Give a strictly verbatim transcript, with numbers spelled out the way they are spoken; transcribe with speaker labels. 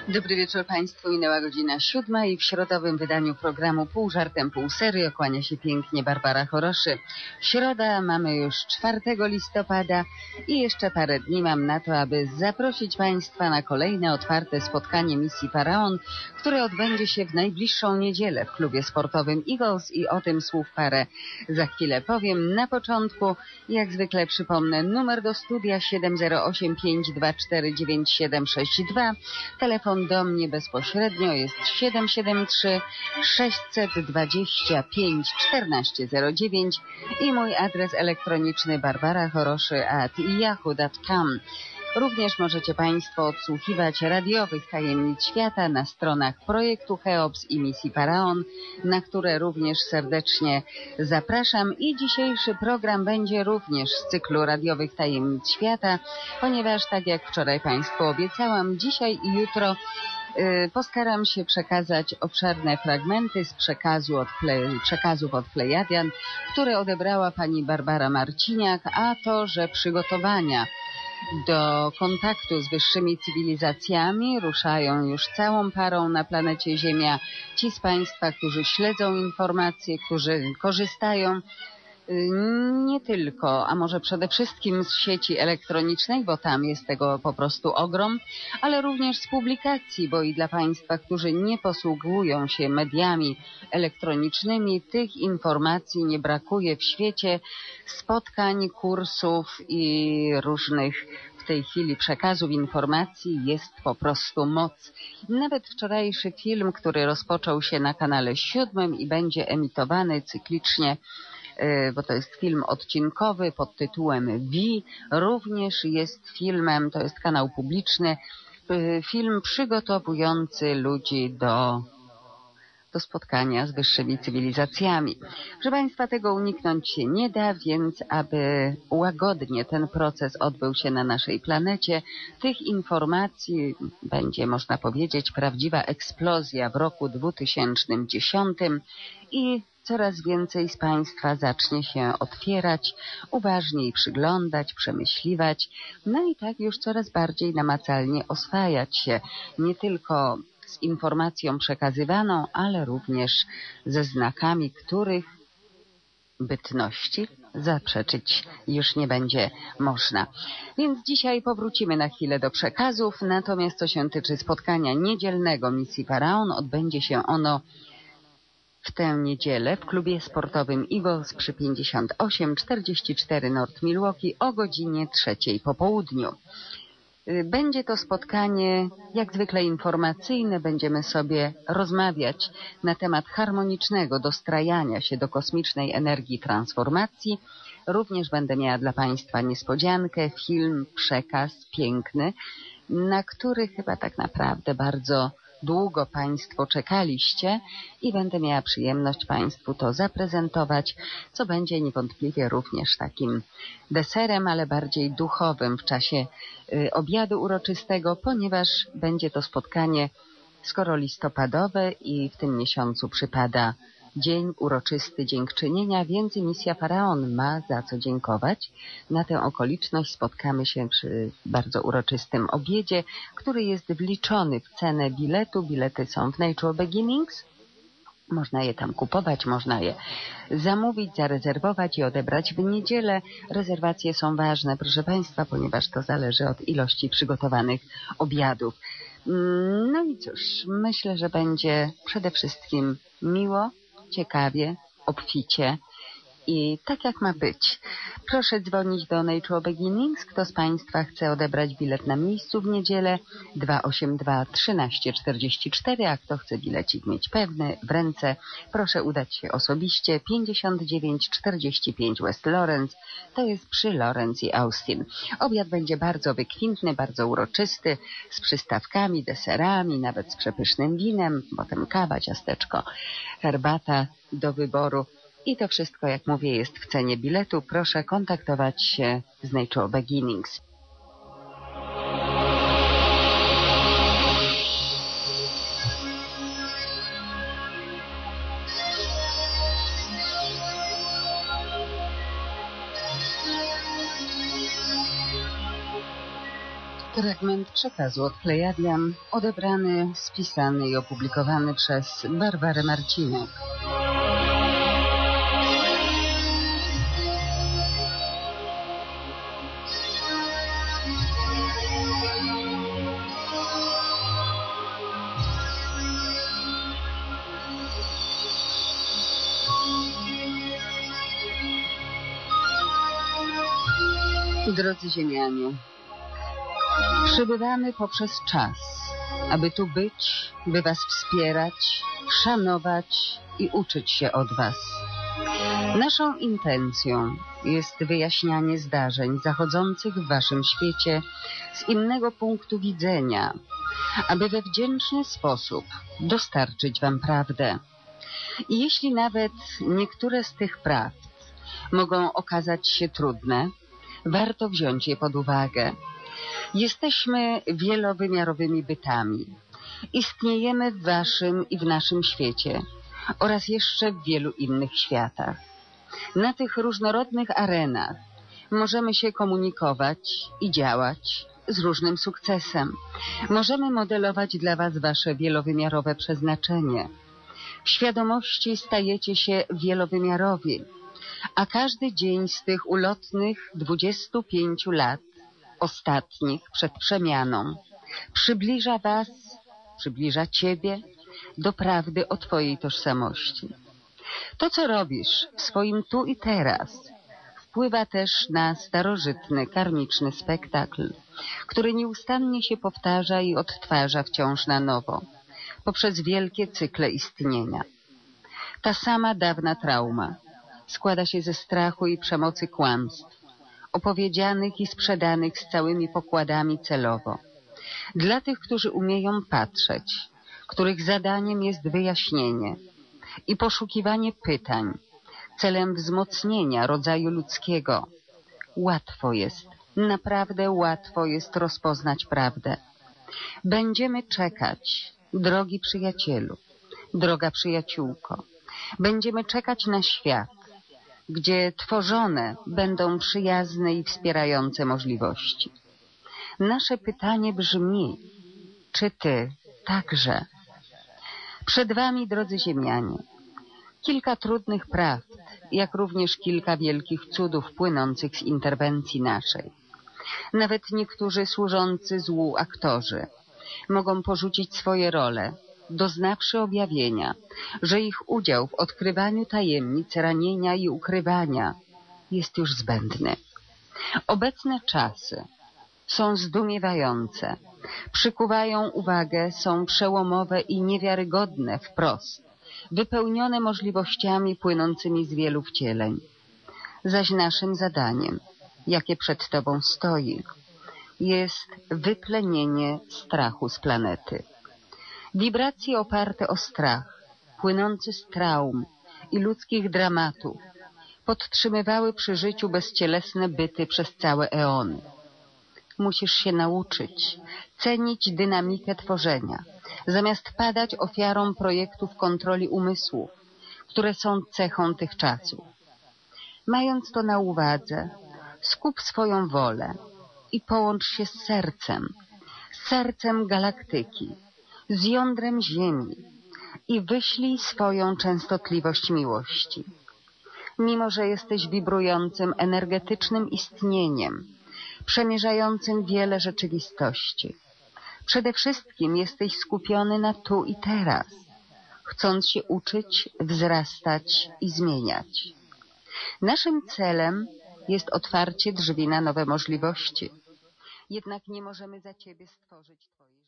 Speaker 1: Dobry wieczór Państwu. Minęła godzina siódma i w środowym wydaniu programu Pół żartem, pół serio kłania się pięknie Barbara Choroszy. Środa, mamy już czwartego listopada i jeszcze parę dni mam na to, aby zaprosić Państwa na kolejne otwarte spotkanie misji Faraon, które odbędzie się w najbliższą niedzielę w klubie sportowym Eagles i o tym słów parę za chwilę powiem. Na początku, jak zwykle przypomnę, numer do studia siedem zero osiem pięć dwa cztery dziewięć siedem sześć dwa, telefon do mnie bezpośrednio jest siedem siedem trzy sześć dwa pięć czternaście zero dziewięć i mój adres elektroniczny barbara choroszy at yahoo kropka com. Również możecie Państwo odsłuchiwać radiowych tajemnic świata na stronach projektu Cheops i misji Faraon, na które również serdecznie zapraszam. I dzisiejszy program będzie również z cyklu radiowych tajemnic świata, ponieważ tak jak wczoraj Państwu obiecałam, dzisiaj i jutro y, postaram się przekazać obszerne fragmenty z przekazu od ple, przekazów od Plejadian, które odebrała pani Barbara Marciniak, a to, że przygotowania do kontaktu z wyższymi cywilizacjami ruszają już całą parą na planecie Ziemia. Ci z Państwa, którzy śledzą informacje, którzy korzystają nie tylko, a może przede wszystkim z sieci elektronicznej, bo tam jest tego po prostu ogrom, ale również z publikacji, bo i dla Państwa, którzy nie posługują się mediami elektronicznymi, tych informacji nie brakuje w świecie, spotkań, kursów i różnych w tej chwili przekazów informacji jest po prostu moc. Nawet wczorajszy film, który rozpoczął się na kanale siódmym i będzie emitowany cyklicznie, bo to jest film odcinkowy pod tytułem V, również jest filmem, to jest kanał publiczny, film przygotowujący ludzi do, do spotkania z wyższymi cywilizacjami. Proszę Państwa, tego uniknąć się nie da, więc aby łagodnie ten proces odbył się na naszej planecie, tych informacji będzie, można powiedzieć, prawdziwa eksplozja w roku dwutysięcznym dziesiątym i coraz więcej z Państwa zacznie się otwierać, uważniej przyglądać, przemyśliwać, no i tak już coraz bardziej namacalnie oswajać się nie tylko z informacją przekazywaną, ale również ze znakami, których bytności zaprzeczyć już nie będzie można. Więc dzisiaj powrócimy na chwilę do przekazów, natomiast co się tyczy spotkania niedzielnego misji Faraon, odbędzie się ono w tę niedzielę w klubie sportowym Eagles przy pięćdziesiąt osiem czterdzieści cztery North Milwaukee o godzinie trzeciej po południu. Będzie to spotkanie jak zwykle informacyjne. Będziemy sobie rozmawiać na temat harmonicznego dostrajania się do kosmicznej energii transformacji. Również będę miała dla Państwa niespodziankę, film, przekaz piękny, na który chyba tak naprawdę bardzo długo Państwo czekaliście i będę miała przyjemność Państwu to zaprezentować, co będzie niewątpliwie również takim deserem, ale bardziej duchowym w czasie y, obiadu uroczystego, ponieważ będzie to spotkanie skoro listopadowe i w tym miesiącu przypada dzień uroczysty dziękczynienia, więc misja Faraon ma za co dziękować. Na tę okoliczność spotkamy się przy bardzo uroczystym obiedzie, który jest wliczony w cenę biletu. Bilety są w Nature Beginnings. Można je tam kupować, można je zamówić, zarezerwować i odebrać w niedzielę. Rezerwacje są ważne, proszę Państwa, ponieważ to zależy od ilości przygotowanych obiadów. No i cóż, myślę, że będzie przede wszystkim miło, ciekawie, obficie i tak jak ma być. Proszę dzwonić do Nature Beginnings. Kto z Państwa chce odebrać bilet na miejscu w niedzielę? dwa osiem dwa trzynaście czterdzieści cztery, a kto chce bilecik mieć pewny w ręce, proszę udać się osobiście. pięćdziesiąt dziewięć czterdzieści pięć West Lawrence, to jest przy Lawrence i Austin. Obiad będzie bardzo wykwintny, bardzo uroczysty, z przystawkami, deserami, nawet z przepysznym winem, potem kawa, ciasteczko, herbata do wyboru. I to wszystko, jak mówię, jest w cenie biletu. Proszę kontaktować się z Nature Beginnings. Fragment przekazu od Plejadian, odebrany, spisany i opublikowany przez Barbarę Marcinek. Drodzy ziemianie, przybywamy poprzez czas, aby tu być, by was wspierać, szanować i uczyć się od was. Naszą intencją jest wyjaśnianie zdarzeń zachodzących w waszym świecie z innego punktu widzenia, aby we wdzięczny sposób dostarczyć wam prawdę. I jeśli nawet niektóre z tych prawd mogą okazać się trudne, warto wziąć je pod uwagę. Jesteśmy wielowymiarowymi bytami. Istniejemy w waszym i w naszym świecie oraz jeszcze w wielu innych światach. Na tych różnorodnych arenach możemy się komunikować i działać z różnym sukcesem. Możemy modelować dla was wasze wielowymiarowe przeznaczenie. W świadomości stajecie się wielowymiarowi, a każdy dzień z tych ulotnych dwudziestu pięciu lat, ostatnich przed przemianą, przybliża was, przybliża ciebie do prawdy o twojej tożsamości. To, co robisz w swoim tu i teraz, wpływa też na starożytny, karmiczny spektakl, który nieustannie się powtarza i odtwarza wciąż na nowo, poprzez wielkie cykle istnienia. Ta sama dawna trauma składa się ze strachu i przemocy kłamstw, opowiedzianych i sprzedanych z całymi pokładami celowo. Dla tych, którzy umieją patrzeć, których zadaniem jest wyjaśnienie i poszukiwanie pytań celem wzmocnienia rodzaju ludzkiego, łatwo jest, naprawdę łatwo jest rozpoznać prawdę. Będziemy czekać, drogi przyjacielu, droga przyjaciółko, będziemy czekać na świat, gdzie tworzone będą przyjazne i wspierające możliwości. Nasze pytanie brzmi, czy ty także? Przed wami, drodzy ziemianie, kilka trudnych prawd, jak również kilka wielkich cudów płynących z interwencji naszej. Nawet niektórzy służący złu aktorzy mogą porzucić swoje role, doznawszy objawienia, że ich udział w odkrywaniu tajemnic ranienia i ukrywania jest już zbędny. Obecne czasy są zdumiewające, przykuwają uwagę, są przełomowe i niewiarygodne wprost, wypełnione możliwościami płynącymi z wielu wcieleń. Zaś naszym zadaniem, jakie przed tobą stoi, jest wyplenienie strachu z planety. Wibracje oparte o strach, płynący z traum i ludzkich dramatów, podtrzymywały przy życiu bezcielesne byty przez całe eony. Musisz się nauczyć cenić dynamikę tworzenia, zamiast padać ofiarą projektów kontroli umysłu, które są cechą tych czasów. Mając to na uwadze, skup swoją wolę i połącz się z sercem, z sercem galaktyki, z jądrem Ziemi i wyślij swoją częstotliwość miłości. Mimo że jesteś wibrującym, energetycznym istnieniem, przemierzającym wiele rzeczywistości, przede wszystkim jesteś skupiony na tu i teraz, chcąc się uczyć, wzrastać i zmieniać. Naszym celem jest otwarcie drzwi na nowe możliwości, jednak nie możemy za ciebie stworzyć twojej